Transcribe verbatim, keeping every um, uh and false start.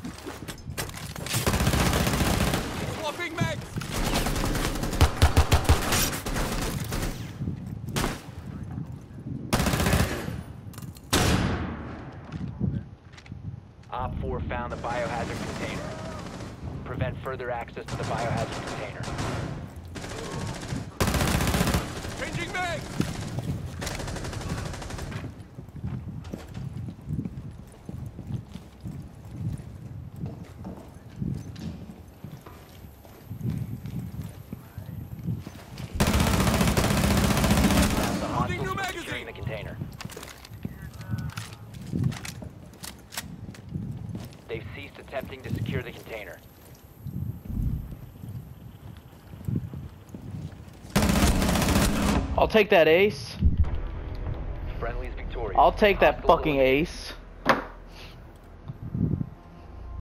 Swapping mags! Op four found the biohazard container. Prevent further access to the biohazard container. Changing mags! The hostiles are securing the container. They've ceased attempting to secure the container. I'll take that ace. Friendly's victorious. I'll take that Hostiles fucking eliminated. ace.